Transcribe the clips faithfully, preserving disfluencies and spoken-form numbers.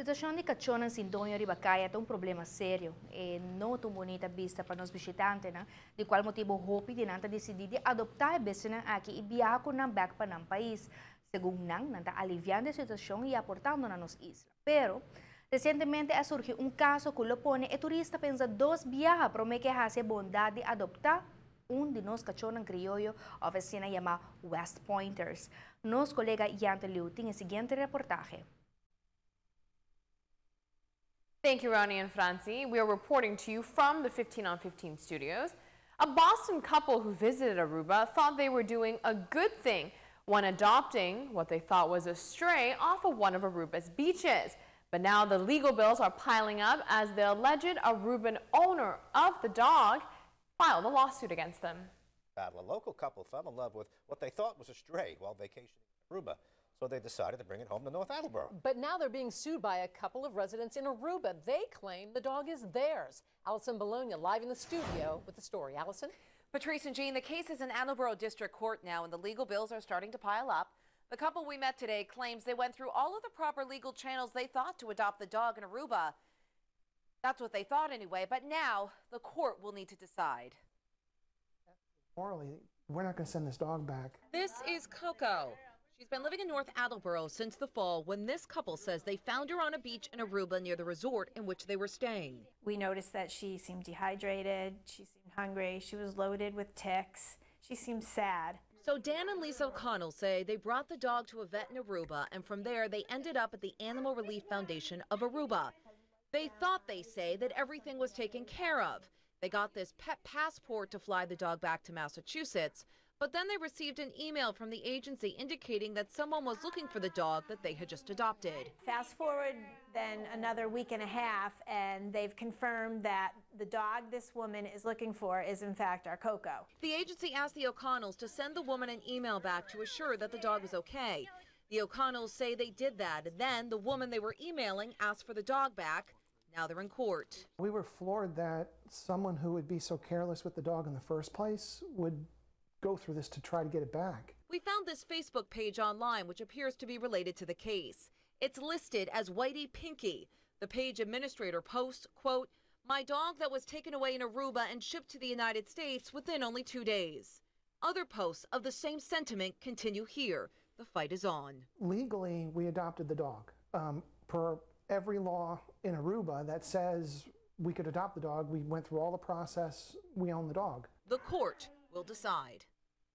Situação de Cachonan Sindonho Ribacaya é um problema sério e não tão bonita vista para nós visitantes, né? De qual motivo Hopi de nanta decidir de adoptar a vecina aqui e viajar na back para o país, segundo nang nanta aliviando a situação e aportando na nossa isla. Pero recentemente ha surgido um caso que lo pone e turista pensa dos viaja para me que hace bondade de adoptar um de nós Cachonan criollo, a vecina chama West Pointers. Nos colega Yante Liu tem o seguinte reportaje. Thank you, Ronnie and Francie. We are reporting to you from the fifteen on fifteen studios. A Boston couple who visited Aruba thought they were doing a good thing when adopting what they thought was a stray off of one of Aruba's beaches. But now the legal bills are piling up as the alleged Aruban owner of the dog filed a lawsuit against them. A local couple fell in love with what they thought was a stray while vacationing in Aruba. So they decided to bring it home to North Attleboro. But now they're being sued by a couple of residents in Aruba. They claim the dog is theirs. Allison Bologna live in the studio with the story. Allison? Patrice and Jean, the case is in Attleboro District Court now, and the legal bills are starting to pile up. The couple we met today claims they went through all of the proper legal channels they thought to adopt the dog in Aruba. That's what they thought anyway, but now the court will need to decide. Morally, we're not going to send this dog back. This is Coco. She's been living in North Attleboro since the fall when this couple says they found her on a beach in Aruba near the resort in which they were staying. We noticed that she seemed dehydrated, she seemed hungry, she was loaded with ticks, she seemed sad. So Dan and Lisa O'Connell say they brought the dog to a vet in Aruba, and from there they ended up at the Animal Relief Foundation of Aruba. They thought, they say, that everything was taken care of. They got this pet passport to fly the dog back to Massachusetts. But then they received an email from the agency indicating that someone was looking for the dog that they had just adopted. Fast forward then another week and a half, and they've confirmed that the dog this woman is looking for is in fact our Coco. The agency asked the O'Connells to send the woman an email back to assure that the dog was okay. The O'Connells say they did that, and then the woman they were emailing asked for the dog back. Now they're in court. We were floored that someone who would be so careless with the dog in the first place would go through this to try to get it back. We found this Facebook page online which appears to be related to the case. It's listed as Whitey Pinky. The page administrator posts, quote, "My dog that was taken away in Aruba and shipped to the United States within only two days." Other posts of the same sentiment continue here. The fight is on. Legally, we adopted the dog. Um, per every law in Aruba that says we could adopt the dog, we went through all the process, we own the dog. The court will decide.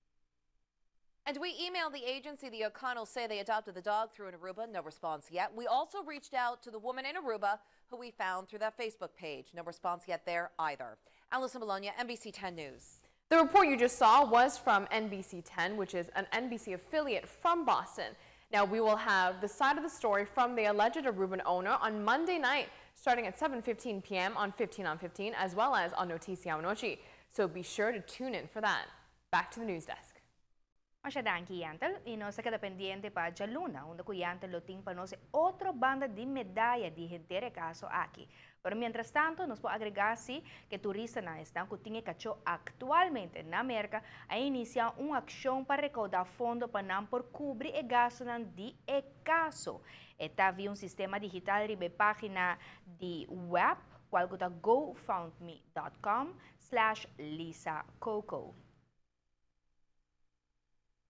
And we emailed the agency. The O'Connells say they adopted the dog through in Aruba. No response yet. We also reached out to the woman in Aruba who we found through that Facebook page. No response yet there either. Allison Bologna, N B C ten News. The report you just saw was from N B C ten, which is an N B C affiliate from Boston. Now we will have the side of the story from the alleged Aruban owner on Monday night, starting at seven fifteen p m on fifteen on fifteen, as well as on Noticia Anoche. So be sure to tune in for that. Back to the news desk. Masyadang kiyantel, ino sa kadapendiente pa Jaluna, unde kuyantel loting panose otro banda de medalla di hintere caso aqui. Pero mientras tanto, nos po agregasi que turista na estão kutingi cacho actualmente na América a iniciar uma ação para recaudar fundo para não por cobrir e gasto nan di e caso. Eta vi um sistema digital ribe página de web, qual gota gofundme dot com slash Lisa Coco.